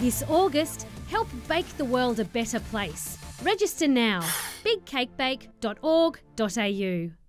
This August, help bake the world a better place. Register now. bigcakebake.org.au